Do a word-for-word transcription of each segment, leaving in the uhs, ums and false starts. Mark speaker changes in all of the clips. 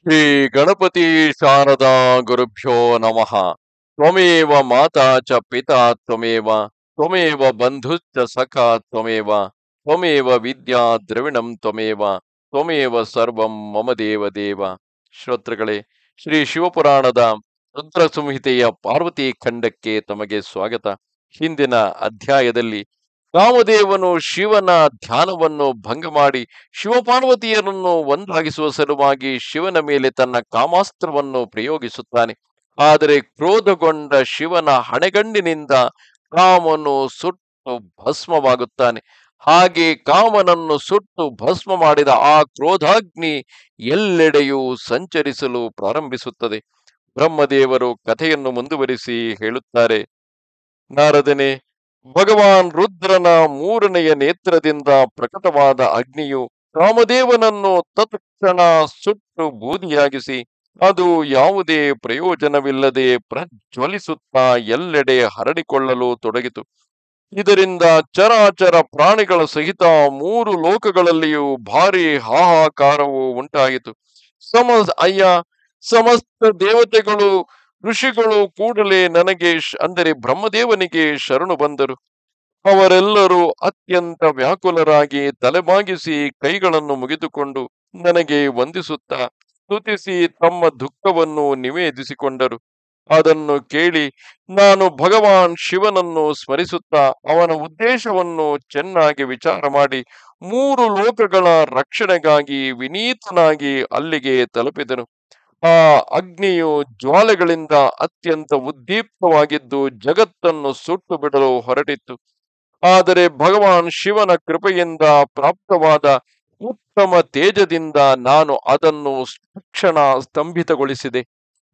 Speaker 1: ಶ್ರೀ ಗಣಪತಿ ಶಾರದಾ ಗುರುಭ್ಯೋ ನಮಃ. ತ್ವಮೇವ ಮಾತಾ ಚ ಪಿತಾ ತ್ವಮೇವ ತ್ವಮೇವ ಬಂಧುಶ್ಚ ಸಖಾ ತ್ವಮೇವ ತ್ವಮೇವ ವಿದ್ಯಾ ದ್ರವಿಣಂ ತ್ವಮೇವ ತ್ವಮೇವ ಸರ್ವಂ ಮಮ ದೇವ ದೇವ. ಶ್ರೋತೃಗಳೇ, ಶ್ರೀ ಶಿವಪುರಾಣದ ರುದ್ರ ಸಂಹಿತೆಯ ಪಾರ್ವತಿ ಖಂಡಕ್ಕೆ ತಮಗೆ ಸ್ವಾಗತ. ಹಿಂದಿನ ಅಧ್ಯಾಯದಲ್ಲಿ ಕಾಮದೇವನು ಶಿವನ ಧ್ಯಾನವನ್ನು ಭಂಗ ಮಾಡಿ ಶಿವಪಾರ್ವತಿಯರನ್ನು ಒಂದಾಗಿಸುವ ಸಲುವಾಗಿ ಶಿವನ ಮೇಲೆ ತನ್ನ ಕಾಮಾಸ್ತ್ರವನ್ನು ಪ್ರಯೋಗಿಸುತ್ತಾನೆ. ಆದರೆ ಕ್ರೋಧಗೊಂಡ ಶಿವನ ಹಣೆಗಣ್ಣಿನಿಂದ ಕಾಮನು ಸುಟ್ಟು ಭಸ್ಮವಾಗುತ್ತಾನೆ. ಹಾಗೆ ಕಾಮನನ್ನು ಸುಟ್ಟು ಭಸ್ಮ ಮಾಡಿದ ಆ ಕ್ರೋಧಾಗ್ನಿ ಎಲ್ಲೆಡೆಯೂ ಸಂಚರಿಸಲು ಪ್ರಾರಂಭಿಸುತ್ತದೆ. ಬ್ರಹ್ಮದೇವರು ಕಥೆಯನ್ನು ಮುಂದುವರಿಸಿ ಹೇಳುತ್ತಾರೆ. ನಾರದನೇ, ಭಗವಾನ್ ರುದ್ರನ ಮೂರನೆಯ ನೇತ್ರದಿಂದ ಪ್ರಕಟವಾದ ಅಗ್ನಿಯು ಕಾಮದೇವನನ್ನು ತತ್ಕ್ಷಣ ಸುಟ್ಟು ಬೂದಿಯಾಗಿಸಿ ಅದು ಯಾವುದೇ ಪ್ರಯೋಜನವಿಲ್ಲದೆ ಪ್ರಜ್ವಲಿಸುತ್ತಾ ಎಲ್ಲೆಡೆ ಹರಡಿಕೊಳ್ಳಲು ತೊಡಗಿತು. ಇದರಿಂದ ಚರಾಚರ ಪ್ರಾಣಿಗಳ ಸಹಿತ ಮೂರು ಲೋಕಗಳಲ್ಲಿಯೂ ಭಾರಿ ಹಾಹಾಕಾರವು ಉಂಟಾಯಿತು. ಸಮ ಅಯ್ಯ ಸಮಸ್ತ ದೇವತೆಗಳು ಋಷಿಗಳು ಕೂಡಲೇ ನನಗೆ ಅಂದರೆ ಬ್ರಹ್ಮದೇವನಿಗೆ ಶರಣು ಬಂದರು. ಅವರೆಲ್ಲರೂ ಅತ್ಯಂತ ವ್ಯಾಕುಲರಾಗಿ ತಲೆಬಾಗಿಸಿ ಕೈಗಳನ್ನು ಮುಗಿದುಕೊಂಡು ನನಗೆ ವಂದಿಸುತ್ತಾ ಸ್ತುತಿಸಿ ತಮ್ಮ ದುಃಖವನ್ನು ನಿವೇದಿಸಿಕೊಂಡರು. ಅದನ್ನು ಕೇಳಿ ನಾನು ಭಗವಾನ್ ಶಿವನನ್ನು ಸ್ಮರಿಸುತ್ತಾ ಅವನ ಉದ್ದೇಶವನ್ನು ಚೆನ್ನಾಗಿ ವಿಚಾರ ಮಾಡಿ ಮೂರು ಲೋಕಗಳ ರಕ್ಷಣೆಗಾಗಿ ವಿನೀತನಾಗಿ ಅಲ್ಲಿಗೆ ತಲುಪಿದನು. ಆ ಅಗ್ನಿಯು ಜ್ವಾಲೆಗಳಿಂದ ಅತ್ಯಂತ ಉದ್ದೀಪ್ತವಾಗಿದ್ದು ಜಗತ್ತನ್ನು ಸುಟ್ಟು ಬಿಡಲು ಹೊರಟಿತ್ತು. ಆದರೆ ಭಗವಾನ್ ಶಿವನ ಕೃಪೆಯಿಂದ ಪ್ರಾಪ್ತವಾದ ಉತ್ತಮ ತೇಜದಿಂದ ನಾನು ಅದನ್ನು ತಕ್ಷಣ ಸ್ತಂಭಿತಗೊಳಿಸಿದೆ.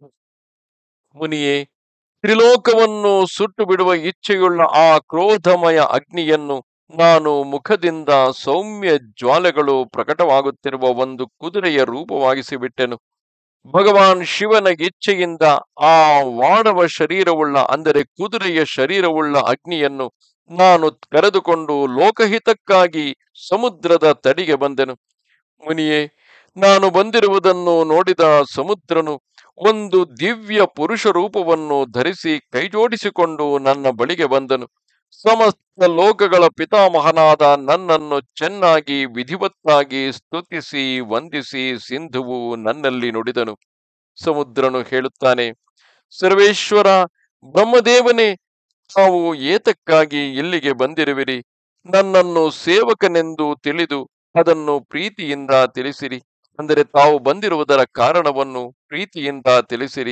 Speaker 1: ಮುನಿಯೇ, ತ್ರಿಲೋಕವನ್ನು ಸುಟ್ಟು ಬಿಡುವ ಇಚ್ಛೆಯುಳ್ಳ ಆ ಕ್ರೋಧಮಯ ಅಗ್ನಿಯನ್ನು ನಾನು ಮುಖದಿಂದ ಸೌಮ್ಯ ಜ್ವಾಲೆಗಳು ಪ್ರಕಟವಾಗುತ್ತಿರುವ ಒಂದು ಕುದುರೆಯ ರೂಪವಾಗಿಸಿ ಬಿಟ್ಟೆನು. ಭಗವಾನ್ ಶಿವನ ಇಚ್ಛೆಯಿಂದ ಆ ವಾಡವ ಶರೀರವುಳ್ಳ ಅಂದರೆ ಕುದುರೆಯ ಶರೀರವುಳ್ಳ ಅಗ್ನಿಯನ್ನು ನಾನು ಕರೆದುಕೊಂಡು ಲೋಕಹಿತಕ್ಕಾಗಿ ಸಮುದ್ರದ ತಡಿಗೆ ಬಂದೆನು. ಮುನಿಯೇ, ನಾನು ಬಂದಿರುವುದನ್ನು ನೋಡಿದ ಸಮುದ್ರನು ಒಂದು ದಿವ್ಯ ಪುರುಷ ರೂಪವನ್ನು ಧರಿಸಿ ಕೈಜೋಡಿಸಿಕೊಂಡು ನನ್ನ ಬಳಿಗೆ ಬಂದನು. ಸಮಸ್ತ ಲೋಕಗಳ ಪಿತಾಮಹನಾದ ನನ್ನನ್ನು ಚೆನ್ನಾಗಿ ವಿಧಿವತ್ತಾಗಿ ಸ್ತುತಿಸಿ ವಂದಿಸಿ ಸಿಂಧುವು ನನ್ನಲ್ಲಿ ನುಡಿದನು. ಸಮುದ್ರನು ಹೇಳುತ್ತಾನೆ, ಸರ್ವೇಶ್ವರ ಬ್ರಹ್ಮದೇವನೇ, ತಾವು ಏತಕ್ಕಾಗಿ ಇಲ್ಲಿಗೆ ಬಂದಿರುವಿರಿ? ನನ್ನನ್ನು ಸೇವಕನೆಂದು ತಿಳಿದು ಅದನ್ನು ಪ್ರೀತಿಯಿಂದ ತಿಳಿಸಿರಿ. ಅಂದರೆ ತಾವು ಬಂದಿರುವುದರ ಕಾರಣವನ್ನು ಪ್ರೀತಿಯಿಂದ ತಿಳಿಸಿರಿ.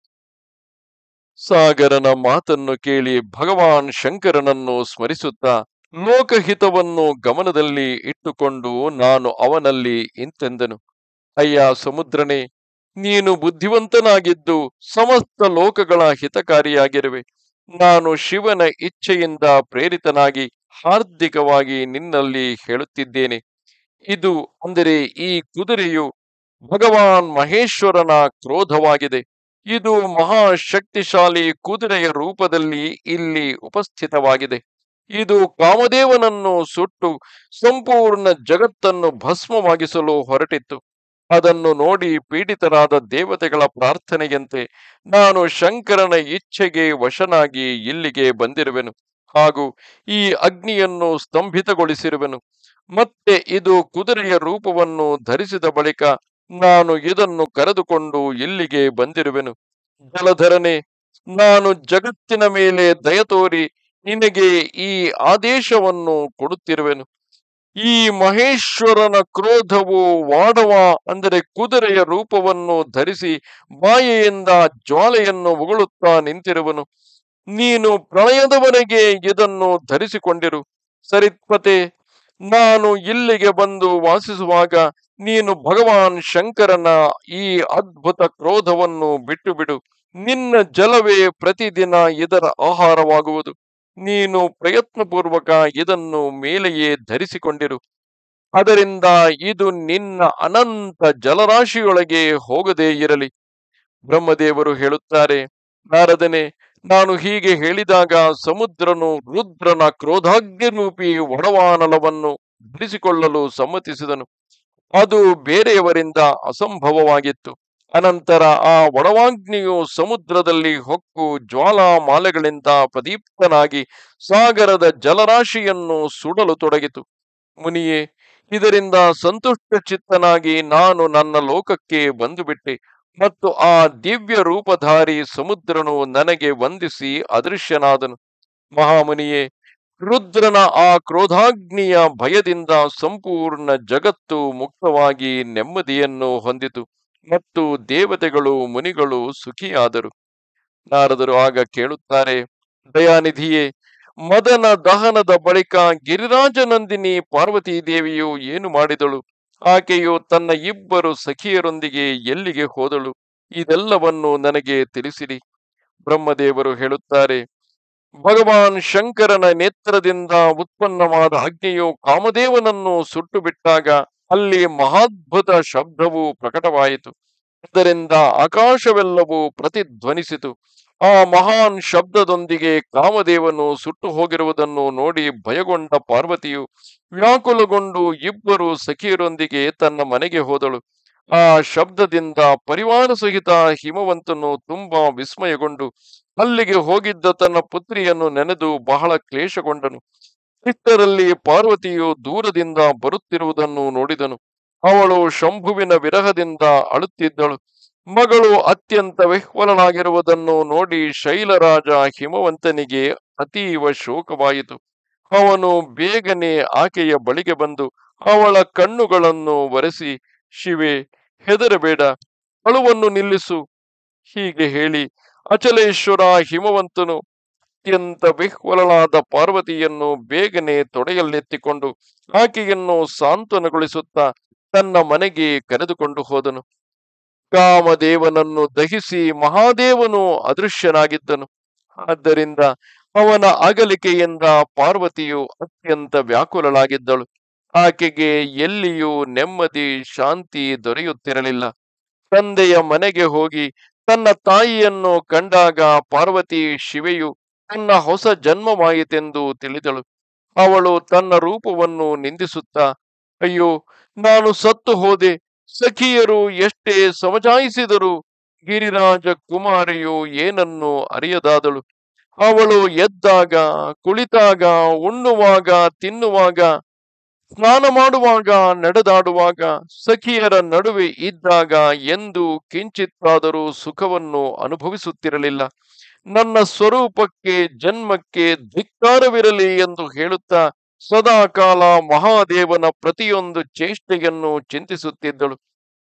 Speaker 1: ಸಾಗರನ ಮಾತನ್ನು ಕೇಳಿ ಭಗವಾನ್ ಶಂಕರನನ್ನು ಸ್ಮರಿಸುತ್ತಾ ಲೋಕಹಿತವನ್ನು ಗಮನದಲ್ಲಿ ಇಟ್ಟುಕೊಂಡು ನಾನು ಅವನಲ್ಲಿ ಇಂತೆಂದನು. ಅಯ್ಯ ಸಮುದ್ರನೇ, ನೀನು ಬುದ್ಧಿವಂತನಾಗಿದ್ದು ಸಮಸ್ತ ಲೋಕಗಳ ಹಿತಕಾರಿಯಾಗಿರುವೆ. ನಾನು ಶಿವನ ಇಚ್ಛೆಯಿಂದ ಪ್ರೇರಿತನಾಗಿ ಹಾರ್ದಿಕವಾಗಿ ನಿನ್ನಲ್ಲಿ ಹೇಳುತ್ತಿದ್ದೇನೆ. ಇದು ಅಂದರೆ ಈ ಕುದುರೆಯು ಭಗವಾನ್ ಮಹೇಶ್ವರನ ಕ್ರೋಧವಾಗಿದೆ. ಇದು ಮಹಾಶಕ್ತಿಶಾಲಿ ಕುದುರೆಯ ರೂಪದಲ್ಲಿ ಇಲ್ಲಿ ಉಪಸ್ಥಿತವಾಗಿದೆ. ಇದು ಕಾಮದೇವನನ್ನು ಸುಟ್ಟು ಸಂಪೂರ್ಣ ಜಗತ್ತನ್ನು ಭಸ್ಮವಾಗಿಸಲು ಹೊರಟಿತ್ತು. ಅದನ್ನು ನೋಡಿ ಪೀಡಿತರಾದ ದೇವತೆಗಳ ಪ್ರಾರ್ಥನೆಯಂತೆ ನಾನು ಶಂಕರನ ಇಚ್ಛೆಗೆ ವಶನಾಗಿ ಇಲ್ಲಿಗೆ ಬಂದಿರುವೆನು ಹಾಗೂ ಈ ಅಗ್ನಿಯನ್ನು ಸ್ತಂಭಿತಗೊಳಿಸಿರುವೆನು. ಮತ್ತೆ ಇದು ಕುದುರೆಯ ರೂಪವನ್ನು ಧರಿಸಿದ ಬಳಿಕ ನಾನು ಇದನ್ನು ಕರೆದುಕೊಂಡು ಇಲ್ಲಿಗೆ ಬಂದಿರುವೆನು. ಜಲಧರನೇ, ನಾನು ಜಗತ್ತಿನ ಮೇಲೆ ದಯ ತೋರಿ ನಿನಗೆ ಈ ಆದೇಶವನ್ನು ಕೊಡುತ್ತಿರುವೆನು. ಈ ಮಹೇಶ್ವರನ ಕ್ರೋಧವು ವಾಡವ ಅಂದರೆ ಕುದುರೆಯ ರೂಪವನ್ನು ಧರಿಸಿ ಮಾಯೆಯಿಂದ ಜ್ವಾಲೆಯನ್ನು ಉಗುಳುತ್ತಾ ನಿಂತಿರುವನು. ನೀನು ಪ್ರಳಯದವರೆಗೆ ಇದನ್ನು ಧರಿಸಿಕೊಂಡಿರು. ಸರಿತ್ಪತೆ, ನಾನು ಇಲ್ಲಿಗೆ ಬಂದು ವಾಸಿಸುವಾಗ ನೀನು ಭಗವಾನ್ ಶಂಕರನ ಈ ಅದ್ಭುತ ಕ್ರೋಧವನ್ನು ಬಿಟ್ಟು ಬಿಡು. ನಿನ್ನ ಜಲವೇ ಪ್ರತಿದಿನ ಇದರ ಆಹಾರವಾಗುವುದು. ನೀನು ಪ್ರಯತ್ನಪೂರ್ವಕ ಇದನ್ನು ಮೇಲೆಯೇ ಧರಿಸಿಕೊಂಡಿರು. ಅದರಿಂದ ಇದು ನಿನ್ನ ಅನಂತ ಜಲರಾಶಿಯೊಳಗೆ ಹೋಗದೇ ಇರಲಿ. ಬ್ರಹ್ಮದೇವರು ಹೇಳುತ್ತಾರೆ, ನಾರದನೇ, ನಾನು ಹೀಗೆ ಹೇಳಿದಾಗ ಸಮುದ್ರನು ರುದ್ರನ ಕ್ರೋಧಾಗ್ನಿರೂಪಿ ಒಡವಾನಲವನ್ನು ಧರಿಸಿಕೊಳ್ಳಲು ಸಮ್ಮತಿಸಿದನು. ಅದು ಬೇರೆಯವರಿಂದ ಅಸಂಭವವಾಗಿತ್ತು. ಅನಂತರ ಆ ಒಡವಾಗ್ನಿಯು ಸಮುದ್ರದಲ್ಲಿ ಹೊಕ್ಕು ಜ್ವಾಲಾಮಾಲೆಗಳಿಂದ ಪ್ರದೀಪ್ತನಾಗಿ ಸಾಗರದ ಜಲರಾಶಿಯನ್ನು ಸುಡಲು ತೊಡಗಿತು. ಮುನಿಯೇ, ಇದರಿಂದ ಸಂತುಷ್ಟ ಚಿತ್ತನಾಗಿ ನಾನು ನನ್ನ ಲೋಕಕ್ಕೆ ಬಂದುಬಿಟ್ಟೆ ಮತ್ತು ಆ ದಿವ್ಯ ರೂಪಧಾರಿ ಸಮುದ್ರನು ನನಗೆ ವಂದಿಸಿ ಅದೃಶ್ಯನಾದನು. ಮಹಾಮುನಿಯೇ, ರುದ್ರನ ಆ ಕ್ರೋಧಾಗ್ನಿಯ ಭಯದಿಂದ ಸಂಪೂರ್ಣ ಜಗತ್ತು ಮುಕ್ತವಾಗಿ ನೆಮ್ಮದಿಯನ್ನು ಹೊಂದಿತು ಮತ್ತು ದೇವತೆಗಳು ಮುನಿಗಳು ಸುಖಿಯಾದರು. ನಾರದರು ಆಗ ಕೇಳುತ್ತಾರೆ, ದಯಾನಿಧಿಯೇ, ಮದನ ದಹನದ ಬಳಿಕ ಗಿರಿರಾಜನಂದಿನಿ ಪಾರ್ವತೀ ದೇವಿಯು ಏನು ಮಾಡಿದಳು? ಆಕೆಯು ತನ್ನ ಇಬ್ಬರು ಸಖಿಯರೊಂದಿಗೆ ಎಲ್ಲಿಗೆ ಹೋದಳು? ಇದೆಲ್ಲವನ್ನು ನನಗೆ ತಿಳಿಸಿರಿ. ಬ್ರಹ್ಮದೇವರು ಹೇಳುತ್ತಾರೆ, ಭಗವಾನ್ ಶಂಕರನ ನೇತ್ರದಿಂದ ಉತ್ಪನ್ನವಾದ ಅಗ್ನಿಯು ಕಾಮದೇವನನ್ನು ಸುಟ್ಟು ಬಿಟ್ಟಾಗ ಅಲ್ಲಿ ಮಹಾದ್ಭುತ ಶಬ್ದವು ಪ್ರಕಟವಾಯಿತು. ಅದರಿಂದ ಆಕಾಶವೆಲ್ಲವೂ ಪ್ರತಿಧ್ವನಿಸಿತು. ಆ ಮಹಾನ್ ಶಬ್ದದೊಂದಿಗೆ ಕಾಮದೇವನು ಸುಟ್ಟು ಹೋಗಿರುವುದನ್ನು ನೋಡಿ ಭಯಗೊಂಡ ಪಾರ್ವತಿಯು ವ್ಯಾಕುಲಗೊಂಡು ಇಬ್ಬರು ಸಖಿಯರೊಂದಿಗೆ ತನ್ನ ಮನೆಗೆ ಹೋದಳು. ಆ ಶಬ್ದದಿಂದ ಪರಿವಾರ ಸಹಿತ ಹಿಮವಂತನು ತುಂಬಾ ವಿಸ್ಮಯಗೊಂಡು ಅಲ್ಲಿಗೆ ಹೋಗಿದ್ದ ತನ್ನ ಪುತ್ರಿಯನ್ನು ನೆನೆದು ಬಹಳ ಕ್ಲೇಶಗೊಂಡನು. ಇಷ್ಟರಲ್ಲಿ ಪಾರ್ವತಿಯು ದೂರದಿಂದ ಬರುತ್ತಿರುವುದನ್ನು ನೋಡಿದನು. ಅವಳು ಶಂಭುವಿನ ವಿರಹದಿಂದ ಅಳುತ್ತಿದ್ದಳು. ಮಗಳು ಅತ್ಯಂತ ವಿಹ್ವಲನಾಗಿರುವುದನ್ನು ನೋಡಿ ಶೈಲರಾಜ ಹಿಮವಂತನಿಗೆ ಅತೀವ ಶೋಕವಾಯಿತು. ಅವನು ಬೇಗನೆ ಆಕೆಯ ಬಳಿಗೆ ಬಂದು ಅವಳ ಕಣ್ಣುಗಳನ್ನು ಒರೆಸಿ, ಶಿವೆ, ಹೆದರಬೇಡ, ಅಳುವನ್ನು ನಿಲ್ಲಿಸು, ಹೀಗೆ ಹೇಳಿ ಅಚಲೇಶ್ವರ ಹಿಮವಂತನು ಅತ್ಯಂತ ವಿಹ್ವಲನಾದ ಪಾರ್ವತಿಯನ್ನು ಬೇಗನೆ ತೊಡೆಯಲ್ಲೆತ್ತಿಕೊಂಡು ಆಕೆಯನ್ನು ಸಾಂತ್ವನಗೊಳಿಸುತ್ತಾ ತನ್ನ ಮನೆಗೆ ಕರೆದುಕೊಂಡು ಹೋದನು. ಕಾಮದೇವನನ್ನು ದಹಿಸಿ ಮಹಾದೇವನು ಅದೃಶ್ಯನಾಗಿದ್ದನು. ಆದ್ದರಿಂದ ಅವನ ಅಗಲಿಕೆಯಿಂದ ಪಾರ್ವತಿಯು ಅತ್ಯಂತ ವ್ಯಾಕುಲಳಾಗಿದ್ದಳು. ಆಕೆಗೆ ಎಲ್ಲಿಯೂ ನೆಮ್ಮದಿ ಶಾಂತಿ ದೊರೆಯುತ್ತಿರಲಿಲ್ಲ. ತಂದೆಯ ಮನೆಗೆ ಹೋಗಿ ತನ್ನ ತಾಯಿಯನ್ನು ಕಂಡಾಗ ಪಾರ್ವತಿ ಶಿವೆಯು ತನ್ನ ಹೊಸ ಜನ್ಮವಾಯಿತೆಂದು ತಿಳಿದಳು. ಅವಳು ತನ್ನ ರೂಪವನ್ನು ನಿಂದಿಸುತ್ತಾ, ಅಯ್ಯೋ, ನಾನು ಸತ್ತು ಹೋದೆ, ಸಖಿಯರು ಎಷ್ಟೇ ಸಮಜಾಯಿಸಿದರು ಗಿರಿರಾಜ ಕುಮಾರಿಯು ಏನನ್ನು ಅರಿಯದಾದಳು. ಅವಳು ಎದ್ದಾಗ, ಕುಳಿತಾಗ, ಉಣ್ಣುವಾಗ, ತಿನ್ನುವಾಗ, ಸ್ನಾನ ಮಾಡುವಾಗ, ನಡೆದಾಡುವಾಗ, ಸಖಿಯರ ನಡುವೆ ಇದ್ದಾಗ ಎಂದು ಕಿಂಚಿತ್ತಾದರೂ ಸುಖವನ್ನು ಅನುಭವಿಸುತ್ತಿರಲಿಲ್ಲ. ನನ್ನ ಸ್ವರೂಪಕ್ಕೆ ಜನ್ಮಕ್ಕೆ ಧಿಕ್ಕಾರವಿರಲಿ ಎಂದು ಹೇಳುತ್ತಾ ಸದಾ ಕಾಲ ಮಹಾದೇವನ ಪ್ರತಿಯೊಂದು ಚೇಷ್ಟೆಯನ್ನು ಚಿಂತಿಸುತ್ತಿದ್ದಳು.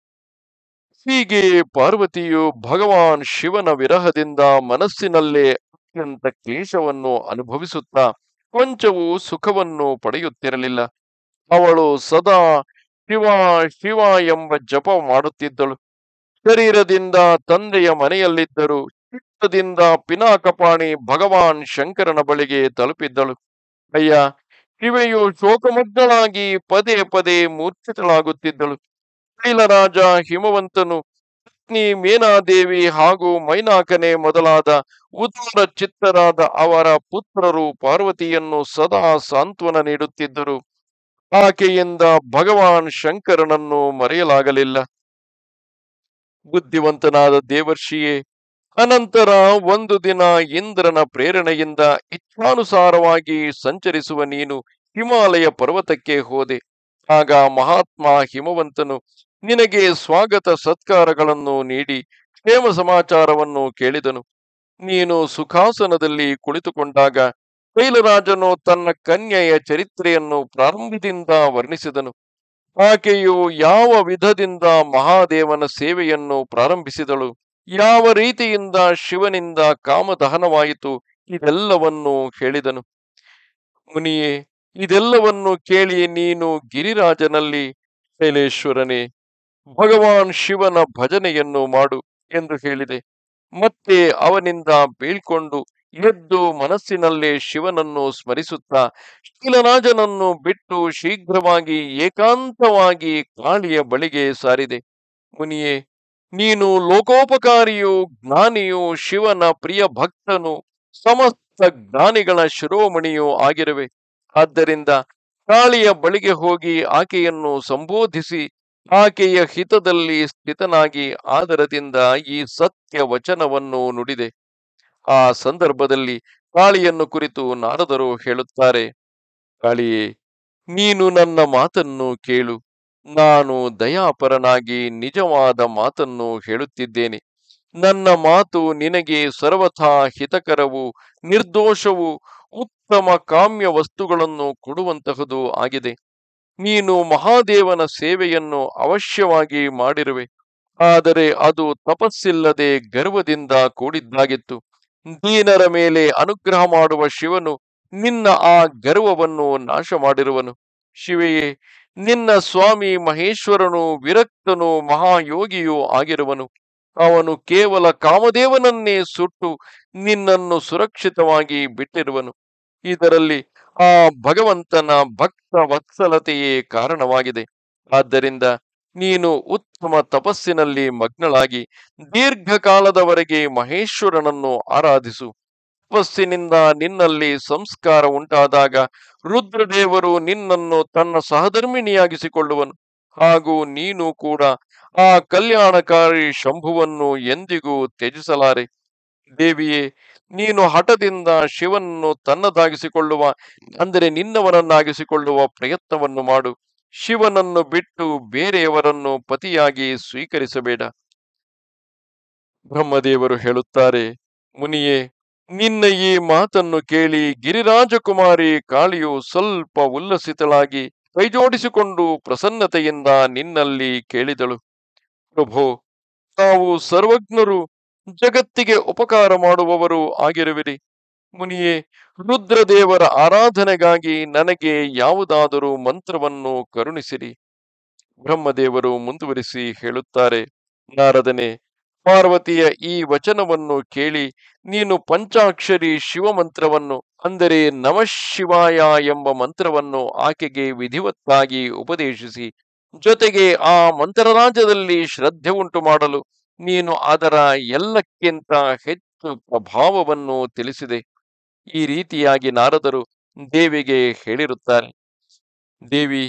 Speaker 1: ಹೀಗೆ ಪಾರ್ವತಿಯು ಭಗವಾನ್ ಶಿವನ ವಿರಹದಿಂದ ಮನಸ್ಸಿನಲ್ಲೇ ಅತ್ಯಂತ ಕ್ಲೇಶವನ್ನು ಅನುಭವಿಸುತ್ತಾ ಕೊಂಚವೂ ಸುಖವನ್ನು ಪಡೆಯುತ್ತಿರಲಿಲ್ಲ. ಅವಳು ಸದಾ ಶಿವ ಶಿವ ಎಂಬ ಜಪ ಮಾಡುತ್ತಿದ್ದಳು. ಶರೀರದಿಂದ ತಂದೆಯ ಮನೆಯಲ್ಲಿದ್ದರು, ಚಿತ್ತದಿಂದ ಪಿನಾಕಪಾಣಿ ಭಗವಾನ್ ಶಂಕರನ ಬಳಿಗೆ ತಲುಪಿದ್ದಳು. ಅಯ್ಯ, ಶಿವೆಯು ಶೋಕಮಗ್ನಳಾಗಿ ಪದೇ ಪದೇ ಮೂರ್ಛಿತಳಾಗುತ್ತಿದ್ದಳು. ಶೈಲರಾಜ ಹಿಮವಂತನು ಪತ್ನಿ ಮೇನಾದೇವಿ ಹಾಗೂ ಮೈನಾಕನೆ ಮೊದಲಾದ ಉದಾರ ಚಿತ್ತರಾದ ಅವರ ಪುತ್ರರು ಪಾರ್ವತಿಯನ್ನು ಸದಾ ಸಾಂತ್ವನ ನೀಡುತ್ತಿದ್ದರು. ಆಕೆಯಿಂದ ಭಗವಾನ್ ಶಂಕರನನ್ನು ಮರೆಯಲಾಗಲಿಲ್ಲ. ಬುದ್ಧಿವಂತನಾದ ದೇವರ್ಷಿಯೇ, ಅನಂತರ ಒಂದು ದಿನ ಇಂದ್ರನ ಪ್ರೇರಣೆಯಿಂದ ಇಚ್ಛಾನುಸಾರವಾಗಿ ಸಂಚರಿಸುವ ನೀನು ಹಿಮಾಲಯ ಪರ್ವತಕ್ಕೆ ಹೋದೆ. ಆಗ ಮಹಾತ್ಮ ಹಿಮವಂತನು ನಿನಗೆ ಸ್ವಾಗತ ಸತ್ಕಾರಗಳನ್ನು ನೀಡಿ ಕ್ಷೇಮ ಸಮಾಚಾರವನ್ನು ಕೇಳಿದನು. ನೀನು ಸುಖಾಸನದಲ್ಲಿ ಕುಳಿತುಕೊಂಡಾಗ ಶೈಲರಾಜನು ತನ್ನ ಕನ್ಯೆಯ ಚರಿತ್ರೆಯನ್ನು ಪ್ರಾರಂಭದಿಂದ ವರ್ಣಿಸಿದನು. ಆಕೆಯು ಯಾವ ವಿಧದಿಂದ ಮಹಾದೇವನ ಸೇವೆಯನ್ನು ಪ್ರಾರಂಭಿಸಿದಳು, ಯಾವ ರೀತಿಯಿಂದ ಶಿವನಿಂದ ಕಾಮದಹನವಾಯಿತು, ಇದೆಲ್ಲವನ್ನು ಹೇಳಿದನು. ಮುನಿಯೇ, ಇದೆಲ್ಲವನ್ನು ಕೇಳಿ ನೀನು ಗಿರಿರಾಜನಲ್ಲಿ, ಶೈಲೇಶ್ವರನೇ, ಭಗವಾನ್ ಶಿವನ ಭಜನೆಯನ್ನು ಮಾಡು ಎಂದು ಹೇಳಿದೆ. ಮತ್ತೆ ಅವನಿಂದ ಬೀಳ್ಕೊಂಡು ಎದ್ದು ಮನಸ್ಸಿನಲ್ಲೇ ಶಿವನನ್ನು ಸ್ಮರಿಸುತ್ತಾ ಶೈಲರಾಜನನ್ನು ಬಿಟ್ಟು ಶೀಘ್ರವಾಗಿ ಏಕಾಂತವಾಗಿ ಕಾಳಿಯ ಬಳಿಗೆ ಸಾರಿದೆ. ಮುನಿಯೇ, ನೀನು ಲೋಕೋಪಕಾರಿಯೂ ಜ್ಞಾನಿಯೂ ಶಿವನ ಪ್ರಿಯ ಭಕ್ತನು, ಸಮಸ್ತ ಜ್ಞಾನಿಗಳ ಶಿರೋಮಣಿಯೂ ಆಗಿರುವೆ. ಆದ್ದರಿಂದ ಕಾಳಿಯ ಬಳಿಗೆ ಹೋಗಿ ಆಕೆಯನ್ನು ಸಂಬೋಧಿಸಿ ಆಕೆಯ ಹಿತದಲ್ಲಿ ಸ್ಥಿತನಾಗಿ ಆದರದಿಂದ ಈ ಸತ್ಯ ವಚನವನ್ನು ನುಡಿದೆ. ಆ ಸಂದರ್ಭದಲ್ಲಿ ಕಾಳಿಯನ್ನು ಕುರಿತು ನಾರದರು ಹೇಳುತ್ತಾರೆ: ಕಾಳಿಯೇ, ನೀನು ನನ್ನ ಮಾತನ್ನು ಕೇಳು. ನಾನು ದಯಾಪರನಾಗಿ ನಿಜವಾದ ಮಾತನ್ನು ಹೇಳುತ್ತಿದ್ದೇನೆ. ನನ್ನ ಮಾತು ನಿನಗೆ ಸರ್ವಥಾ ಹಿತಕರವೂ ನಿರ್ದೋಷವೂ ಉತ್ತಮ ಕಾಮ್ಯ ವಸ್ತುಗಳನ್ನು ಕೊಡುವಂತಹದು ಆಗಿದೆ. ನೀನು ಮಹಾದೇವನ ಸೇವೆಯನ್ನು ಅವಶ್ಯವಾಗಿ ಮಾಡಿರುವೆ. ಆದರೆ ಅದು ತಪಸ್ಸಿಲ್ಲದೆ ಗರ್ವದಿಂದ ಕೂಡಿದ್ದಾಗಿತ್ತು. ದೀನರ ಮೇಲೆ ಅನುಗ್ರಹ ಮಾಡುವ ಶಿವನು ನಿನ್ನ ಆ ಗರ್ವವನ್ನು ನಾಶ ಮಾಡಿರುವನು. ಶಿವೆಯೇ, ನಿನ್ನ ಸ್ವಾಮಿ ಮಹೇಶ್ವರನು ವಿರಕ್ತನು ಮಹಾಯೋಗಿಯೂ ಆಗಿರುವನು. ಅವನು ಕೇವಲ ಕಾಮದೇವನನ್ನೇ ಸುಟ್ಟು ನಿನ್ನನ್ನು ಸುರಕ್ಷಿತವಾಗಿ ಬಿಟ್ಟಿರುವನು. ಇದರಲ್ಲಿ ಆ ಭಗವಂತನ ಭಕ್ತ ವತ್ಸಲತೆಯೇ ಕಾರಣವಾಗಿದೆ. ಆದ್ದರಿಂದ ನೀನು ಉತ್ತಮ ತಪಸ್ಸಿನಲ್ಲಿ ಮಗ್ನಳಾಗಿ ದೀರ್ಘಕಾಲದವರೆಗೆ ಮಹೇಶ್ವರನನ್ನು ಆರಾಧಿಸು. ತಪಸ್ಸಿನಿಂದ ನಿನ್ನಲ್ಲಿ ಸಂಸ್ಕಾರ ಉಂಟಾದಾಗ ರುದ್ರದೇವರು ನಿನ್ನನ್ನು ತನ್ನ ಸಹಧರ್ಮಿಣಿಯಾಗಿಸಿಕೊಳ್ಳುವನು. ಹಾಗೂ ನೀನು ಕೂಡ ಆ ಕಲ್ಯಾಣಕಾರಿ ಶಂಭುವನ್ನು ಎಂದಿಗೂ ತ್ಯಜಿಸಲಾರೆ. ದೇವಿಯೇ, ನೀನು ಹಠದಿಂದ ಶಿವನನ್ನು ತನ್ನದಾಗಿಸಿಕೊಳ್ಳುವ, ಅಂದರೆ ನಿನ್ನವನನ್ನಾಗಿಸಿಕೊಳ್ಳುವ ಪ್ರಯತ್ನವನ್ನು ಮಾಡು. ಶಿವನನ್ನು ಬಿಟ್ಟು ಬೇರೆಯವರನ್ನು ಪತಿಯಾಗಿ ಸ್ವೀಕರಿಸಬೇಡ. ಬ್ರಹ್ಮದೇವರು ಹೇಳುತ್ತಾರೆ: ಮುನಿಯೇ, ನಿನ್ನ ಈ ಮಾತನ್ನು ಕೇಳಿ ಗಿರಿರಾಜಕುಮಾರಿ ಕಾಳಿಯು ಸ್ವಲ್ಪ ಉಲ್ಲಸಿತಳಾಗಿ ಕೈಜೋಡಿಸಿಕೊಂಡು ಪ್ರಸನ್ನತೆಯಿಂದ ನಿನ್ನಲ್ಲಿ ಕೇಳಿದಳು: ಪ್ರಭೋ, ತಾವು ಸರ್ವಜ್ಞರು, ಜಗತ್ತಿಗೆ ಉಪಕಾರ ಮಾಡುವವರು ಆಗಿರುವಿರಿ. ಮುನಿಯೇ, ರುದ್ರದೇವರ ಆರಾಧನೆಗಾಗಿ ನನಗೆ ಯಾವುದಾದರೂ ಮಂತ್ರವನ್ನು ಕರುಣಿಸಿರಿ. ಬ್ರಹ್ಮದೇವರು ಮುಂದುವರಿಸಿ ಹೇಳುತ್ತಾರೆ: ನಾರದನೇ, ಪಾರ್ವತಿಯ ಈ ವಚನವನ್ನು ಕೇಳಿ ನೀನು ಪಂಚಾಕ್ಷರಿ ಶಿವಮಂತ್ರವನ್ನು, ಅಂದರೆ ನಮಃ ಶಿವಾಯ ಎಂಬ ಮಂತ್ರವನ್ನು ಆಕೆಗೆ ವಿಧಿವತ್ತಾಗಿ ಉಪದೇಶಿಸಿ, ಜೊತೆಗೆ ಆ ಮಂತ್ರರಾಜದಲ್ಲಿ ಶ್ರದ್ಧೆ ಉಂಟು ಮಾಡಲು ನೀನು ಅದರ ಎಲ್ಲಕ್ಕಿಂತ ಹೆಚ್ಚು ಪ್ರಭಾವವನ್ನು ತಿಳಿಸಿದೆ. ಈ ರೀತಿಯಾಗಿ ನಾರದರು ದೇವಿಗೆ ಹೇಳಿರುತ್ತಾರೆ: ದೇವಿ,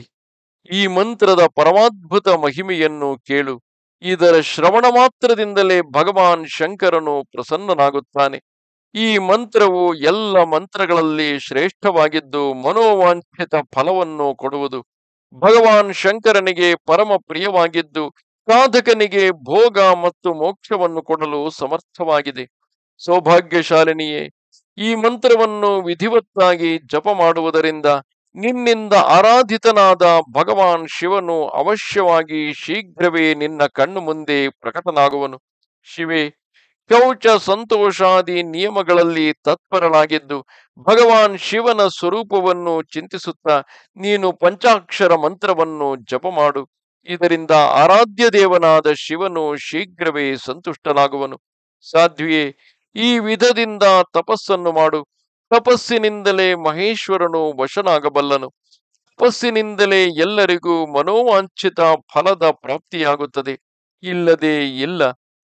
Speaker 1: ಈ ಮಂತ್ರದ ಪರಮಾದ್ಭುತ ಮಹಿಮೆಯನ್ನು ಕೇಳು. ಇದರ ಶ್ರವಣ ಮಾತ್ರದಿಂದಲೇ ಭಗವಾನ್ ಶಂಕರನು ಪ್ರಸನ್ನನಾಗುತ್ತಾನೆ. ಈ ಮಂತ್ರವು ಎಲ್ಲ ಮಂತ್ರಗಳಲ್ಲಿ ಶ್ರೇಷ್ಠವಾಗಿದ್ದು ಮನೋವಾಂಛಿತ ಫಲವನ್ನು ಕೊಡುವುದು. ಭಗವಾನ್ ಶಂಕರನಿಗೆ ಪರಮ ಪ್ರಿಯವಾಗಿದ್ದು ಸಾಧಕನಿಗೆ ಭೋಗ ಮತ್ತು ಮೋಕ್ಷವನ್ನು ಕೊಡಲು ಸಮರ್ಥವಾಗಿದೆ. ಸೌಭಾಗ್ಯಶಾಲಿನಿಯೇ, ಈ ಮಂತ್ರವನ್ನು ವಿಧಿವತ್ತಾಗಿ ಜಪ ಮಾಡುವುದರಿಂದ ನಿನ್ನಿಂದ ಆರಾಧಿತನಾದ ಭಗವಾನ್ ಶಿವನು ಅವಶ್ಯವಾಗಿ ಶೀಘ್ರವೇ ನಿನ್ನ ಕಣ್ಣು ಮುಂದೆ ಪ್ರಕಟನಾಗುವನು. ಶಿವೆ, ಶೌಚ ಸಂತೋಷಾದಿ ನಿಯಮಗಳಲ್ಲಿ ತತ್ಪರನಾಗಿದ್ದು ಭಗವಾನ್ ಶಿವನ ಸ್ವರೂಪವನ್ನು ಚಿಂತಿಸುತ್ತಾ ನೀನು ಪಂಚಾಕ್ಷರ ಮಂತ್ರವನ್ನು ಜಪ ಮಾಡು. ಇದರಿಂದ ಆರಾಧ್ಯ ದೇವನಾದ ಶಿವನು ಶೀಘ್ರವೇ ಸಂತುಷ್ಟನಾಗುವನು. ಸಾಧ್ವಿಯೇ, ಈ ವಿಧದಿಂದ ತಪಸ್ಸನ್ನು ಮಾಡು. ತಪಸ್ಸಿನಿಂದಲೇ ಮಹೇಶ್ವರನು ವಶನಾಗಬಲ್ಲನು. ತಪಸ್ಸಿನಿಂದಲೇ ಎಲ್ಲರಿಗೂ ಮನೋವಾಂಛಿತ ಫಲದ ಪ್ರಾಪ್ತಿಯಾಗುತ್ತದೆ, ಇಲ್ಲದೆ ಇಲ್ಲ.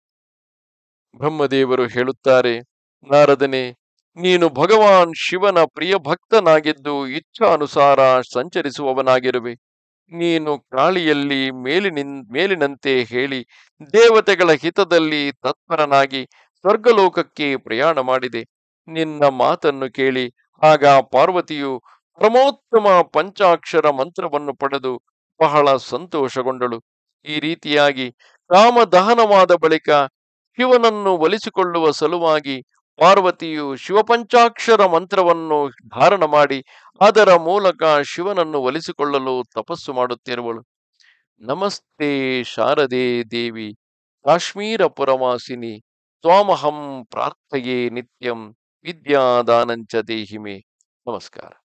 Speaker 1: ಬ್ರಹ್ಮದೇವರು ಹೇಳುತ್ತಾರೆ: ನಾರದನೇ, ನೀನು ಭಗವಾನ್ ಶಿವನ ಪ್ರಿಯ ಭಕ್ತನಾಗಿದ್ದು ಇಚ್ಛಾನುಸಾರ ಸಂಚರಿಸುವವನಾಗಿರುವೆ. ನೀನು ಕಾಳಿಯಲ್ಲಿ ಮೇಲಿನಿನ್ ಮೇಲಿನಂತೆ ಹೇಳಿ ದೇವತೆಗಳ ಹಿತದಲ್ಲಿ ತತ್ಪರನಾಗಿ ಸ್ವರ್ಗಲೋಕಕ್ಕೆ ಪ್ರಯಾಣ ಮಾಡಿದೆ. ನಿನ್ನ ಮಾತನ್ನು ಕೇಳಿ ಆಗ ಪಾರ್ವತಿಯು ಪರಮೋತ್ತಮ ಪಂಚಾಕ್ಷರ ಮಂತ್ರವನ್ನು ಪಡೆದು ಬಹಳ ಸಂತೋಷಗೊಂಡಳು. ಈ ರೀತಿಯಾಗಿ ಕಾಮದಹನವಾದ ಬಳಿಕ ಶಿವನನ್ನು ಒಲಿಸಿಕೊಳ್ಳುವ ಸಲುವಾಗಿ ಪಾರ್ವತಿಯು ಶಿವಪಂಚಾಕ್ಷರ ಮಂತ್ರವನ್ನು ಧಾರಣ ಮಾಡಿ ಅದರ ಮೂಲಕ ಶಿವನನ್ನು ಒಲಿಸಿಕೊಳ್ಳಲು ತಪಸ್ಸು ಮಾಡುತ್ತಿರುವಳು. ನಮಸ್ತೆ ಶಾರದೆ ದೇವಿ, ಕಾಶ್ಮೀರ ಪುರವಾಸಿನಿ, ತ್ವಾಮಹಂ ಪ್ರಾರ್ಥಯೇ ನಿತ್ಯಂ, ವಿದ್ಯಾದಾನಂಚ ದೇಹಿಮೆ. ನಮಸ್ಕಾರ.